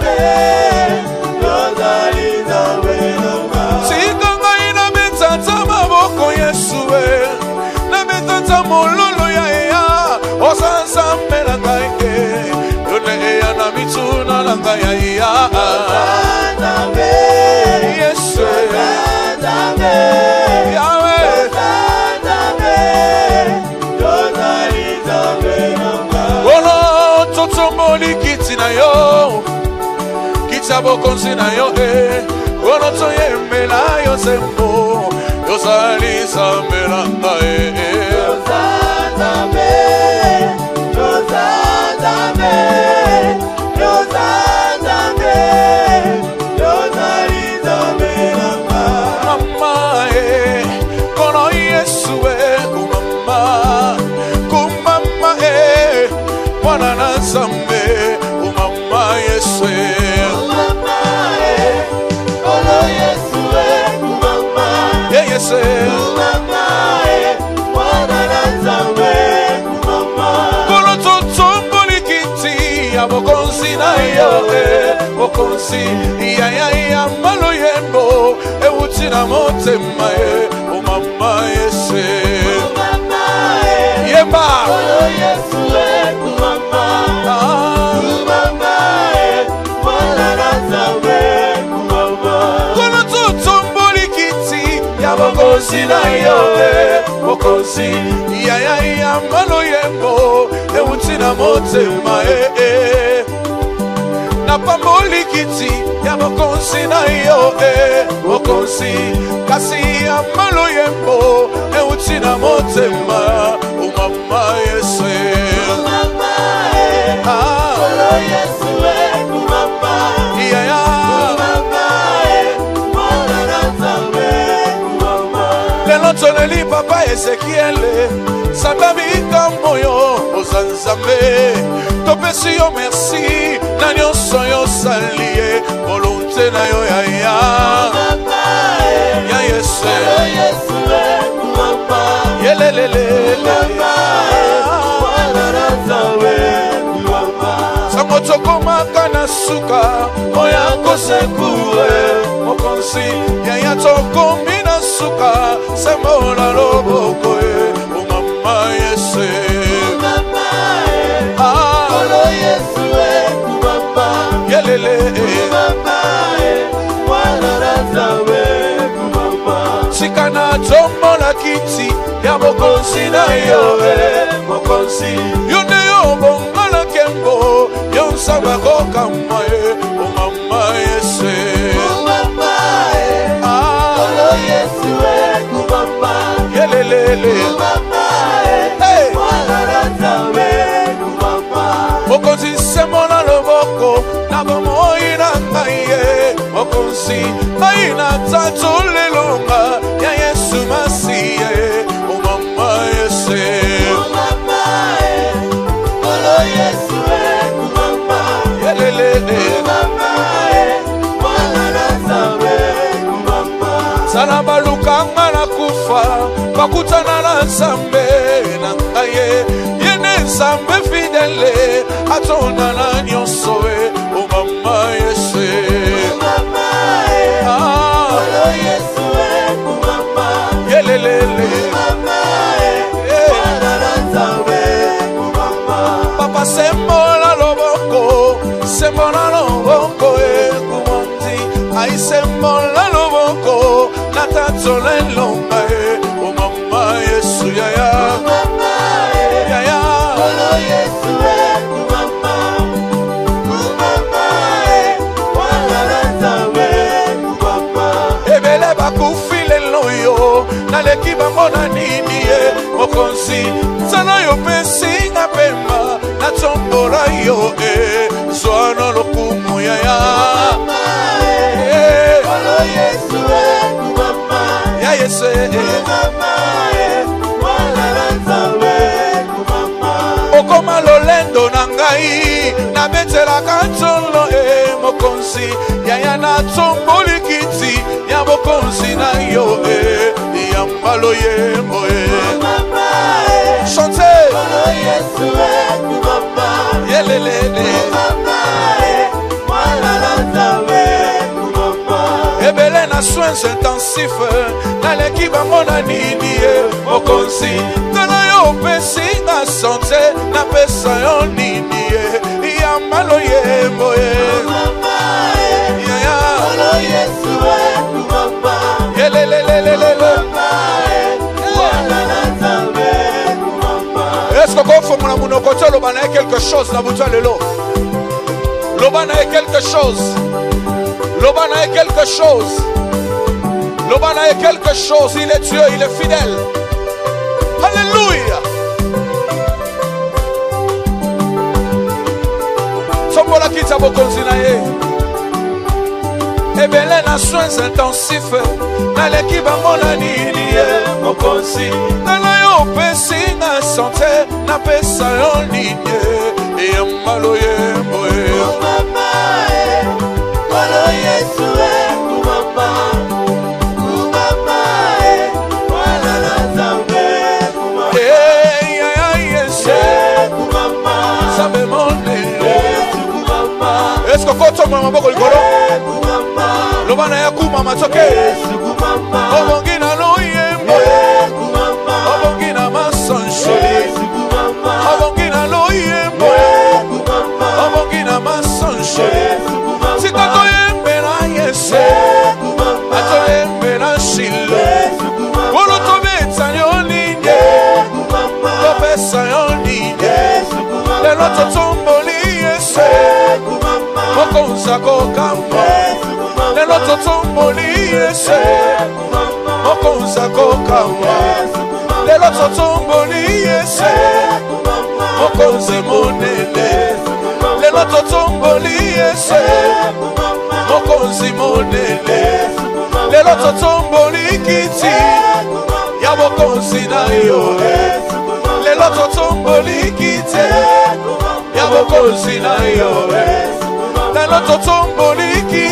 Yozambe Sikanga ina betata maboko Yesu eh na betata mololo ya ya ozazambe na ngai eh yone ya na mituna na ngai ya ya Yozambe Yesu Yozambe Yahweh Ono totomboli kiti na yo kiti abokonzi na yo eh ono toyembela yo zembo yozali zambe na ngai eh Yozambe Yozambe Yozambe Yozambe Mama eh kono Yesu eh kumama kumama eh mwana na zambe kumama Yesu eh Mama eh Olo Yesu eh kumama yeah Yesu Mama eh Mwana na zambe kumama kono totomboli kiti ya bokonzi na yo eh bokonzi ya ya ya malo yembo ewuti na motema eh kumama Yesu Mama eh yemba Olo Yesu eh kumama ah Mama eh Mwana na zambe kumama kono totomboli kiti ya bokonzi na yo eh bokonzi ya ya ya malo yembo ewuti na motema eh eh na pamboli kiti ya bokonzi na yo eh bokonzi kasi ya malo yembo ewuti na motema umama Yesu Mama eh ah Olo Yesu eh kumama ya ya Mama eh Mwana na zambe kumama lelo toneli papa Ezekiele sababika moyo ozanzambe topesi yo merci na nyonso yo sali na yo ya ya ya Yesu yelelele Samotoko na suka oya kosekure mokonsi ya ya toko mina suka semona loboko e o mama Yesu mama ah olo Yesu e mama yelele mama e wala razawe mama sikana tomo la kiti ya mokonsi na yo e mokonsi yone yo bongola kembo yo sabako kama e o mama Yesu mama e ah olo Yesu e mama yelele mama e wala razawe mama mokonsi semona loboko na bomoira ngaye mokonsi aina tatulelonga ya Yesu masiye o mama Yesu mama e olo Yesu e mama yelele mama e wala razawe mama salabaluka ngana kufa bakutana na Nzambe na ngaye yene Nzambe fidèle atona na nyonso e o mama Yesu mama e ah olo Yesu e mama yelele mama e wala razawe mama papa sembola loboko sembola loboko e kumonti ai sembola loboko na tatole longa e o mama Yesu ya ya mama e ya ya olo Yesu e mama mama e wala razawe mama ebele bakufile loyo na leki bamona nini e mokonsi sana yo pesinga pema na tombola yo e zwana lokumu ya ya mama e olo Yesu e mama ya Yesu e mama e wala razawe mama okoma lolendo na ngai na betela kantolo e mokonsi ya ya na tomboli kiti ya mokonsi na yo e ya mbalo yembo e mama e chante olo Yesu e mama yelelele mama e wala razawe mama ebele na soins intensifs na l'équipe mona nini e mokonsi tana yo pesinga santé na pesa yo nini e ya mbalo yembo e mama e ya ya olo Yesu e mama yelelelele mama e wala razawe mama est-ce que qu'on fait mon monoko lobana quelque chose na buta lelo lobana quelque chose lobana quelque chose lobana quelque chose il est Dieu il est fidèle alléluia sombola kita bokonzi na ye ebele na soins intensifs na leki bamona nini ye mokonzi nana yo pesinga santé na pesa yo nini e ya mbalo yembo e mama e olo Yesu e mama mama e wala razawe mama e ya ya Yesu mama sabe monde mama est-ce que koto mama boko likolo lobana ya kuma matoke obongi na loyembo obongi na masansholi obongi na loyembo obongi na masansholi sikoto yembe na Yesu ato yembe na shilo wolo tobeta yo ninye topesa yo ninye lelo totomboli Yesu mokonza kokamba lelo totomboli Yesu mokonza kokamba lelo totomboli Yesu mokonzi monene lelo totomboli Yesu mokonzi monene lelo totomboli kiti ya mokonzi na yo lelo totomboli kiti ya mokonzi na yo lelo totomboli kiti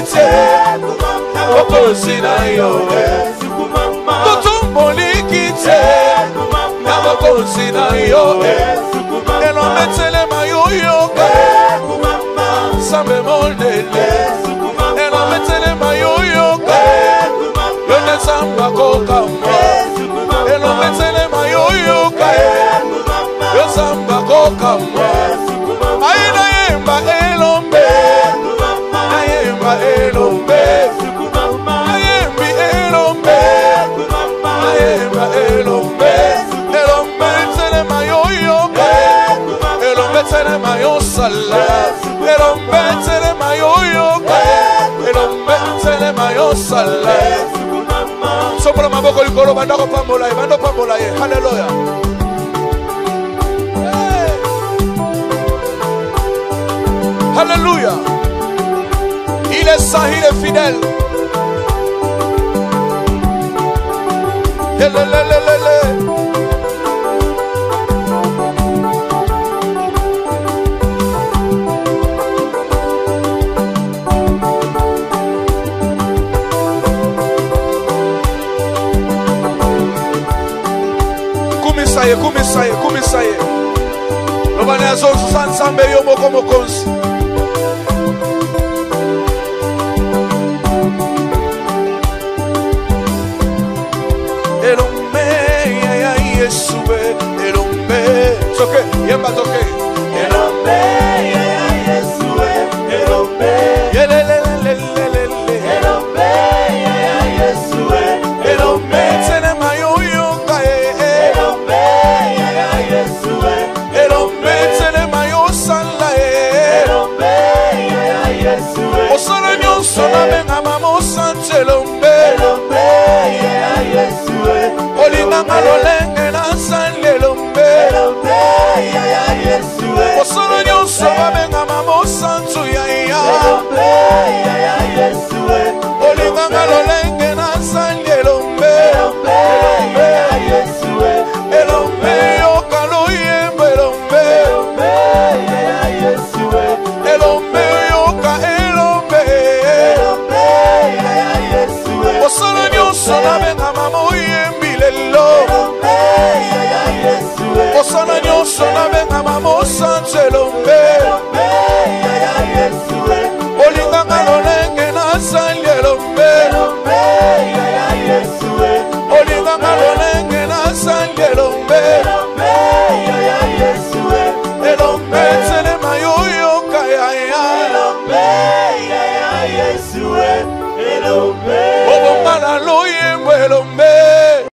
kiti Yabokosi na yo Tutumboli kiti Yabokosi na yo Elometele mayo yoka Sambe mondele Elometele mayo yoka Yone samba koka mwa Elometele mayo yoka Yo samba koka mwa Aina yemba elombe Ayemba elombe Ayembi elombe Ayemba elombe Elombe tele mayo yoka Elombe tele mayo sala Elombe tele mayo yoka Elombe tele mayo sala Sopra maboko likolo bandako pambola ye bando pambola ye hallelujah. Alléluia. Il est saint, il est fidèle. Kumisaye, kumisaye, kumisaye. Lobane azozu sansambe yomo komo konsi. Elombe, ya ya Yesue, elombe, toke, yemba toke. Elombe, ya ya Yesue, elombe, yelelelelelele. Elombe, ya ya Yesue, Elombe, tene mayo yoka e. Elombe, ya ya Yesue, Elombe, tene mayo sala e. Elombe, ya ya Yesue, Osana nyonso na benga mama osante elombe. Elombe, ya ya Yesue, Olinganga lolenge na sande elombe. Elombe, ya ya Yesue, Osana nyonso na benga mama osantu ya ya. Elombe, ya ya Yesue, Olinganga lolenge na sande elombe. Elombe, ya ya Yesue, Elombe yoka loyembo elombe. Elombe, ya ya Yesue, Elombe yoka elombe. Elombe, ya ya Yesue, Osana nyonso na benga mama oyembi lelo. Elombe, ya ya Yesue, Osana nyonso na benga mama osantu elombe. Elombe, ya ya Yesue, Olinganga lolenge na sande elombe. Elombe, ya ya Yesue, Olinganga lolenge na sande elombe. Elombe, ya ya Yesue, Elombe tene mayo yoka ya ya. Elombe, ya ya Yesue, Elombe, Obongana loyembo elombe.